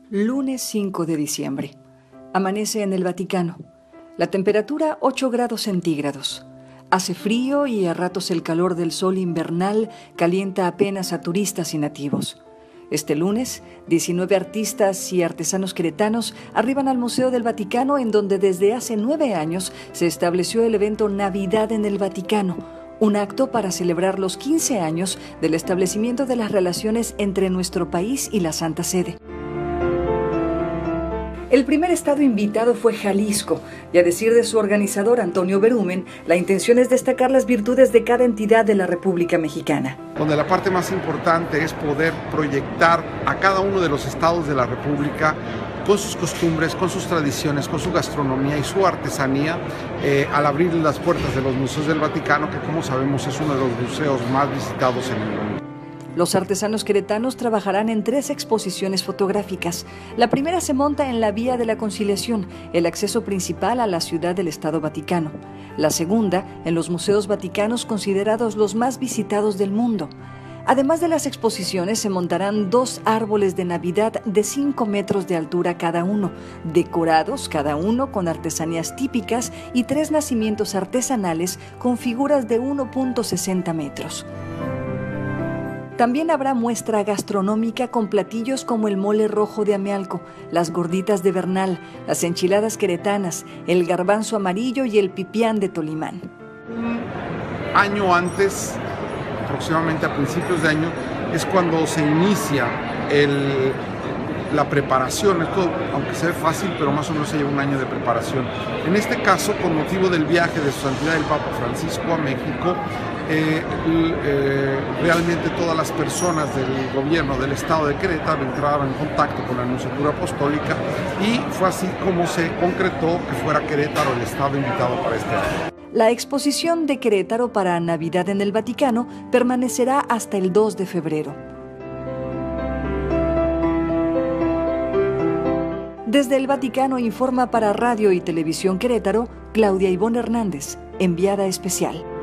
Lunes 5 de diciembre. Amanece en el Vaticano. La temperatura 8 grados centígrados. Hace frío y a ratos el calor del sol invernal calienta apenas a turistas y nativos. Este lunes, 19 artistas y artesanos queretanos arriban al Museo del Vaticano, en donde desde hace 9 años se estableció el evento Navidad en el Vaticano, un acto para celebrar los 15 años del establecimiento de las relaciones entre nuestro país y la Santa Sede. El primer estado invitado fue Jalisco, y a decir de su organizador Antonio Berumen, la intención es destacar las virtudes de cada entidad de la República Mexicana. Donde la parte más importante es poder proyectar a cada uno de los estados de la República con sus costumbres, con sus tradiciones, con su gastronomía y su artesanía, al abrir las puertas de los museos del Vaticano, que como sabemos es uno de los museos más visitados en el mundo. Los artesanos queretanos trabajarán en 3 exposiciones fotográficas. La primera se monta en la Vía de la Conciliación, el acceso principal a la ciudad del Estado Vaticano. La segunda, en los museos vaticanos considerados los más visitados del mundo. Además de las exposiciones, se montarán 2 árboles de Navidad de 5 metros de altura cada uno, decorados cada uno con artesanías típicas, y 3 nacimientos artesanales con figuras de 1.60 metros. También habrá muestra gastronómica con platillos como el mole rojo de Amealco, las gorditas de Bernal, las enchiladas queretanas, el garbanzo amarillo y el pipián de Tolimán. Un año antes, aproximadamente a principios de año, es cuando se inicia la preparación. Esto, aunque se ve fácil, pero más o menos se lleva un año de preparación. En este caso, con motivo del viaje de Su Santidad el Papa Francisco a México, realmente todas las personas del gobierno del estado de Querétaro entraban en contacto con la Nunciatura Apostólica, y fue así como se concretó que fuera Querétaro el estado invitado para este año. La exposición de Querétaro para Navidad en el Vaticano permanecerá hasta el 2 de febrero. Desde el Vaticano informa para Radio y Televisión Querétaro, Claudia Ivonne Hernández, enviada especial.